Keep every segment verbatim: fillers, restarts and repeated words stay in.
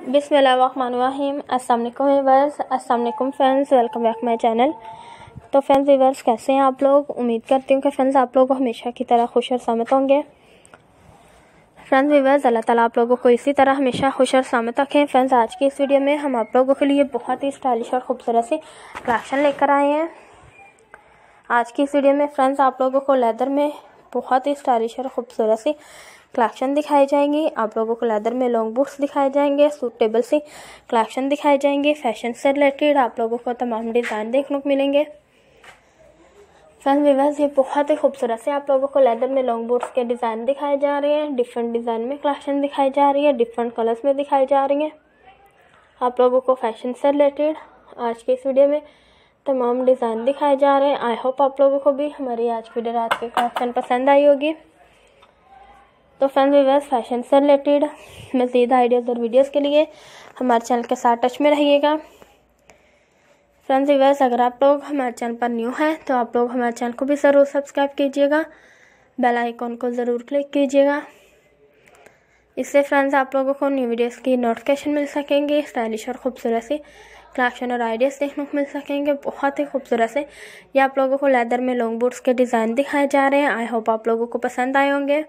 बिस्मिल्लाहिर्रहमानिर्रहीम। अस्सलाम वालेकुम व्यूअर्स, अस्सलाम वालेकुम friends, welcome back my channel. तो फ्रेंड्स व्यूअर्स, कैसे हैं आप लोग? उम्मीद करती हूँ कि फ्रेंड्स आप लोग हमेशा की तरह खुश और सलामत होंगे। फ्रेंड्स व्यूअर्स, अल्लाह ताला आप लोगों को इसी तरह हमेशा खुश और सलामत रखें। फ्रेंड्स, आज की इस वीडियो में हम आप लोगों के लिए बहुत ही स्टाइलिश और खूबसूरत सी कलेक्शन लेकर आए हैं। आज की इस वीडियो में फ्रेंड्स आप लोगों को लेदर में बहुत ही स्टाइलिश और खूबसूरत सी कलेक्शन दिखाई जाएंगी। आप लोगों को लेदर में लॉन्ग बूट्स दिखाए जाएंगे, सूटेबल सी कलेक्शन दिखाई जाएंगे। फैशन से रिलेटेड आप लोगों को तमाम डिज़ाइन देखने को मिलेंगे। फ्रेंड्स व्यूअर्स, ये बहुत ही खूबसूरत से आप लोगों को लेदर में लॉन्ग बूट्स के डिज़ाइन दिखाए जा रहे हैं। डिफरेंट डिज़ाइन में कलेक्शन दिखाई जा रही है, डिफरेंट कलर्स में दिखाई जा रही हैं। आप लोगों को फैशन से रिलेटेड आज की इस वीडियो में तमाम डिज़ाइन दिखाए जा रहे हैं। आई होप आप लोगों को भी हमारी आज की वीडियो रात की कलेक्शन पसंद आई होगी। तो फ्रेंड्स व्यूअर्स, फैशन से रिलेटेड मज़ीद आइडियाज़ और वीडियोस के लिए हमारे चैनल के साथ टच में रहिएगा। फ्रेंड्स व्यूअर्स, अगर आप लोग हमारे चैनल पर न्यू हैं तो आप लोग हमारे चैनल को भी ज़रूर सब्सक्राइब कीजिएगा, बेल आइकॉन को ज़रूर क्लिक कीजिएगा। इससे फ्रेंड्स आप लोगों को न्यू वीडियोस की नोटिफिकेशन मिल सकेंगे, स्टाइलिश और ख़ूबसूरत सी कलेक्शन और आइडियाज़ देखने को मिल सकेंगे। बहुत ही खूबसूरत से ये आप लोगों को लेदर में लॉन्ग बूट्स के डिज़ाइन दिखाए जा रहे हैं। आई होप आप लोगों को पसंद आए होंगे।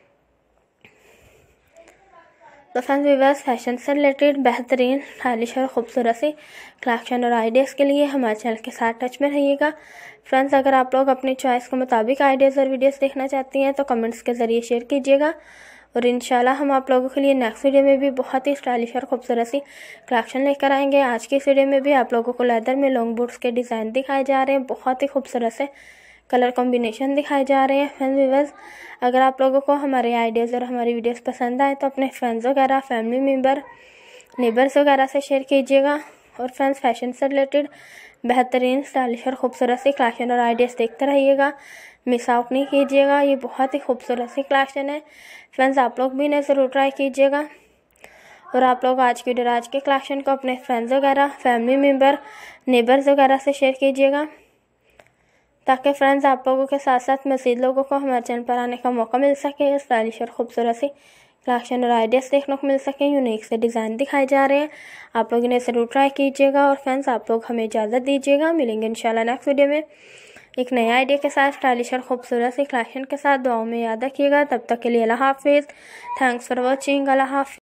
तो फ्रेंड्स व्यूअर्स, फैशन से रिलेटेड बेहतरीन स्टाइलिश और ख़ूबसूरत सी कलेक्शन और आइडियाज़ के लिए हमारे चैनल के साथ टच में रहिएगा। फ्रेंड्स, अगर आप लोग अपनी चॉइस के मुताबिक आइडियाज़ और वीडियोस देखना चाहती हैं तो कमेंट्स के ज़रिए शेयर कीजिएगा और इंशाल्लाह हम आप लोगों के लिए नेक्स्ट वीडियो में भी बहुत ही स्टाइलिश और ख़ूबसूरत सी कलेक्शन लेकर आएंगे। आज की इस वीडियो में भी आप लोगों को लेदर में लॉन्ग बूट्स के डिज़ाइन दिखाए जा रहे हैं। बहुत ही खूबसूरत से कलर कॉम्बिनेशन दिखाए जा रहे हैं। फ्रेंड्स व्यूअर्स, अगर आप लोगों को हमारे आइडियाज़ और हमारी वीडियोस पसंद आए तो अपने फ्रेंड्स वगैरह, फैमिली मेम्बर, नेबर्स वगैरह से शेयर कीजिएगा। और फ्रेंड्स, फैशन से रिलेटेड बेहतरीन स्टाइलिश और ख़ूबसूरत सी कलेक्शन और आइडियाज़ देखते रहिएगा, मिस आउट नहीं कीजिएगा। ये बहुत ही खूबसूरत सी कलेक्शन है। फ्रेंड्स, आप लोग भी इन्हें ज़रूर ट्राई कीजिएगा और आप लोग आज की वीडियो आज के कलेक्शन को अपने फ्रेंड्स वगैरह, फैमिली मेम्बर, नेबर्स वगैरह से शेयर कीजिएगा ताकि फ्रेंड्स आप लोगों के साथ साथ मज़ीद लोगों को हमारे चैनल पर आने का मौका मिल सके। स्टाइलिश और ख़ूबसूरत सी कलेक्शन और आइडियाज़ देखने को मिल सके। यूनिक से डिज़ाइन दिखाए जा रहे हैं। आप लोग इन्हें ज़रूर ट्राई कीजिएगा। और फ्रेंड्स, आप लोग हमें इजाज़त दीजिएगा। मिलेंगे इंशाल्लाह नेक्स्ट वीडियो में एक नए आइडिया के साथ, स्टाइलिश और ख़ूबसूरत सी कलेक्शन के साथ। दुआओं में याद रखिएगा। तब तक के लिए अल्लाह हाफिज़। Thanks for watching. अल्लाह हाफिज़।